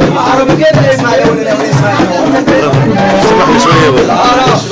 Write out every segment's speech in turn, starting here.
العربي كده اسمع يا ولد اسمع شويه العرب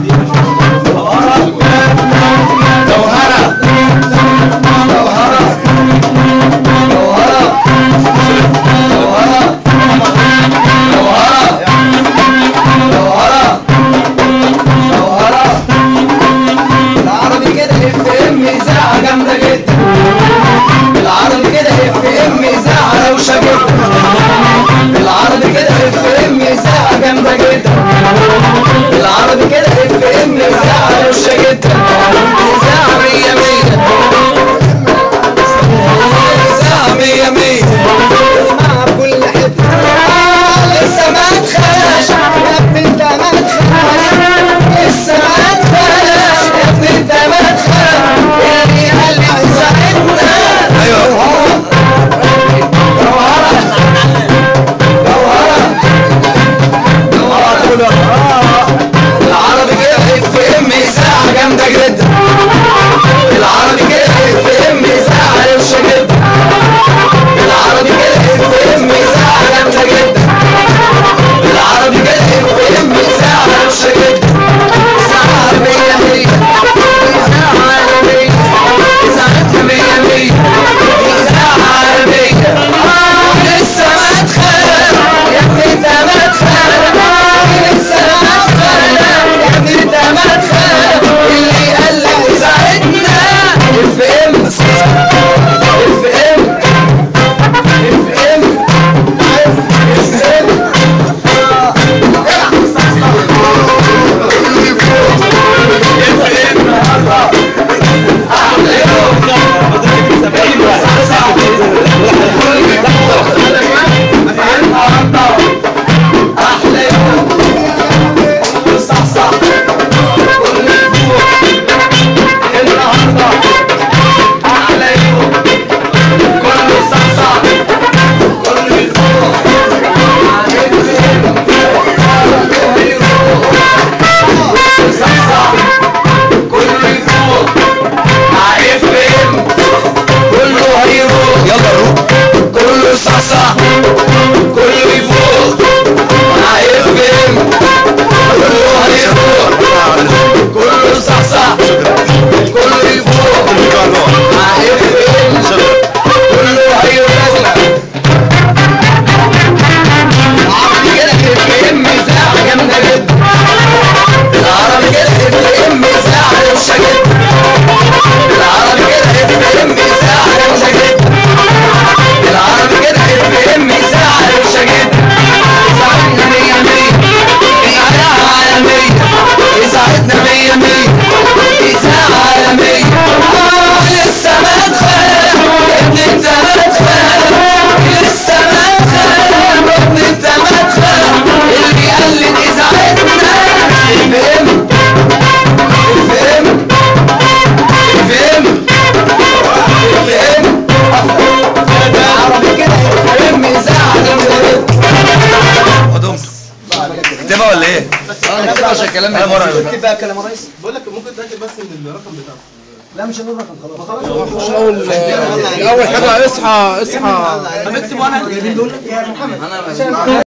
تكتبها ولا ايه؟ انا كده عشان كلام اكتب بقى كلام يا ريس. بقول لك ممكن تاكد بس من الرقم بتاعه. لا مش هنقول رقم خلاص. خش اول حاجه اصحى انا بكتب وانا اليمين دول يا محمد.